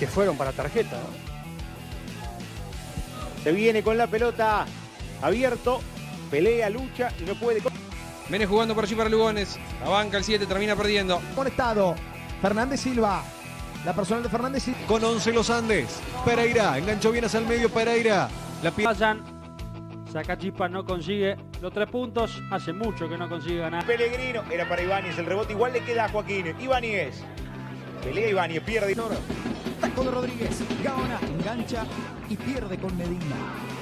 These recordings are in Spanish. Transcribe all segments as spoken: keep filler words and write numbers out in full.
que fueron para tarjeta, ¿no? Se viene con la pelota abierto, pelea, lucha y no puede. Viene jugando por allí para Lugones. La banca el siete, termina perdiendo. Conectado. Fernández Silva. La personal de Fernández Silva. Con once los Andes. Pereira. Enganchó bien hacia el medio Pereira. La pasan. Sacachispa no consigue los tres puntos. Hace mucho que no consigue ganar. Pellegrino. Era para Ibáñez. El rebote igual le queda a Joaquín. Ibáñez. Pelea Ibáñez. Pierde. Taco de Rodríguez. Gaona. Engancha y pierde con Medina.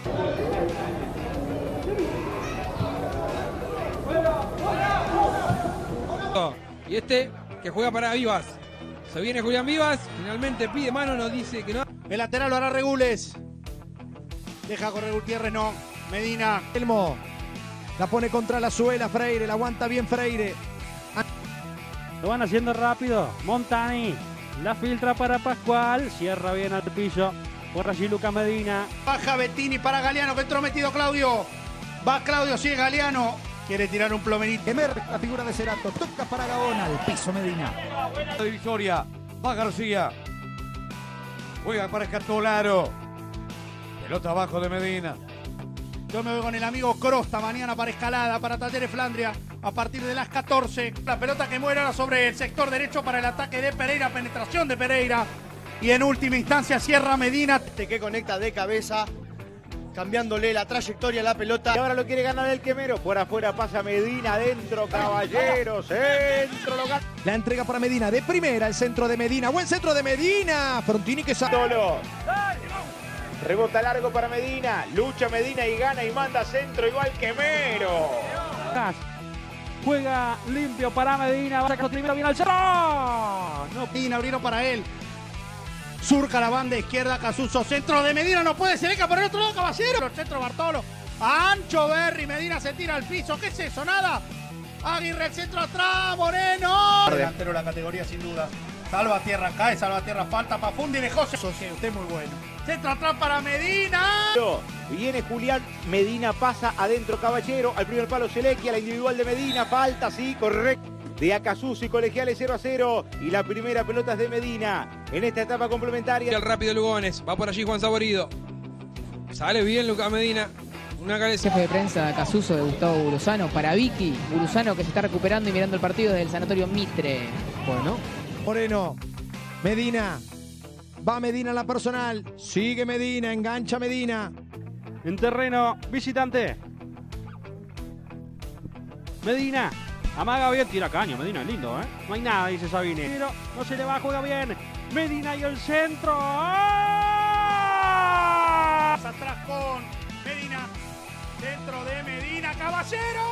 Y este que juega para Vivas. Se viene Julián Vivas. Finalmente pide mano. Nos dice que no. El lateral lo hará Regules. Deja correr Gutiérrez, no. Medina. Elmo. La pone contra la suela Freire. La aguanta bien Freire. Lo van haciendo rápido. Montani. La filtra para Pascual. Cierra bien al piso. Por allí Lucas Medina. Baja Bettini para Galeano, que entró metido Claudio. Va Claudio, sigue Galeano. Quiere tirar un plomerito. Emer, la figura de Cerato. Toca para Gaona. Al piso Medina. de Victoria. Va García. Juega para Escatolaro. Pelota abajo de Medina. Yo me voy con el amigo Crosta mañana para Escalada, para Talleres Flandria, a partir de las catorce. La pelota que muere ahora sobre el sector derecho para el ataque de Pereira, penetración de Pereira. Y en última instancia cierra Medina. Que conecta de cabeza, cambiándole la trayectoria a la pelota. Y ahora lo quiere ganar el Quemero. Por afuera pasa Medina, adentro Caballeros, centro lo gana. La entrega para Medina, de primera el centro de Medina. Buen centro de Medina. Frontini que sale. Solo. Rebota largo para Medina. Lucha Medina y gana y manda centro igual Quemero. Juega limpio para Medina. Va a sacar primero bien al centro. No, Medina abrieron para él. Surca la banda izquierda, Casuso. Centro de Medina, no puede, se deja por el otro lado, Caballero. Centro Bartolo. Ancho Berry, Medina se tira al piso. ¿Qué es eso? Nada. Aguirre, el centro atrás, Moreno. Delantero de la categoría, sin duda. Salva tierra, cae, salva tierra, falta para Fundi de José. Usted es muy bueno. Centro atrás para Medina. Viene Julián, Medina pasa adentro Caballero. Al primer palo Selequia, la individual de Medina. Falta, sí, correcto. De Acasuso y Colegiales cero a cero. Y la primera pelota es de Medina en esta etapa complementaria. El rápido Lugones. Va por allí Juan Saborido. Sale bien Lucas Medina. Una cabeza. Jefe de prensa Casuso de Gustavo Burusano para Vicky. Burusano que se está recuperando y mirando el partido desde el Sanatorio Mitre. Bueno. Moreno. Medina. Va Medina en la personal. Sigue Medina. Engancha Medina. En terreno visitante. Medina. Amaga bien, tira caño, Medina, lindo, ¿eh? No hay nada, dice Sabine. Pero no se le va, juega bien. Medina y el centro. ¡Ah! Atrás con Medina. Centro de Medina, Caballero.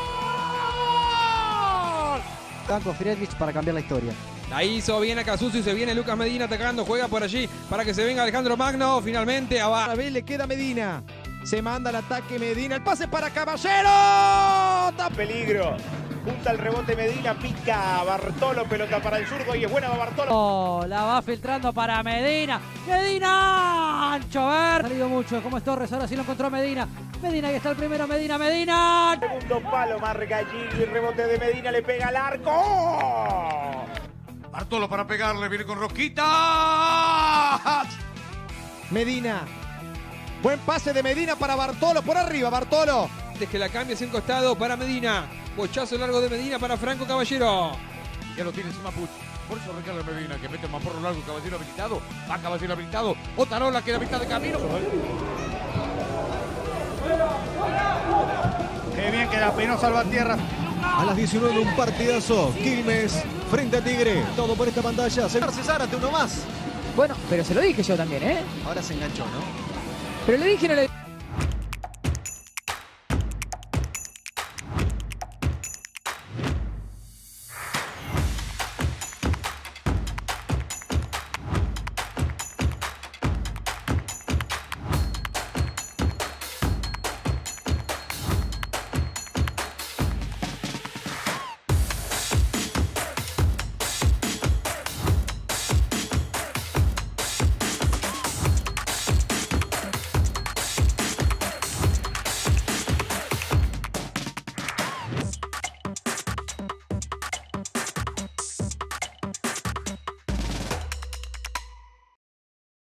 Franco Friedrich para cambiar la historia. La hizo bien Acasuso y se viene Lucas Medina atacando. Juega por allí para que se venga Alejandro Magno. Finalmente abajo. A ver, le queda Medina. Se manda el ataque Medina. El pase para Caballero. Peligro. Junta el rebote Medina, pica Bartolo, pelota para el zurdo y es buena para Bartolo. Oh, la va filtrando para Medina. Medina, ancho, ver. Ha salido mucho, como es Torres, ahora sí lo encontró Medina. Medina, ahí está el primero, Medina, Medina. Segundo palo, marca Gigli, rebote de Medina, le pega al arco. Bartolo para pegarle, viene con Rosquita. Medina. Buen pase de Medina para Bartolo, por arriba, Bartolo. Antes que la cambie hacia un costado para Medina. Bochazo largo de Medina para Franco Caballero. Ya lo tiene encima Puch. Por eso recarga Medina, que mete el maporro largo, Caballero habilitado. Va Caballero habilitado. Otarola queda a mitad de camino. Qué bien que la Peno salva tierra. A las diecinueve un partidazo. Quilmes frente a Tigre. Todo por esta pantalla. Cesar Zárate, uno más. Bueno, pero se lo dije yo también, ¿eh? Ahora se enganchó, ¿no? Pero le dije, no le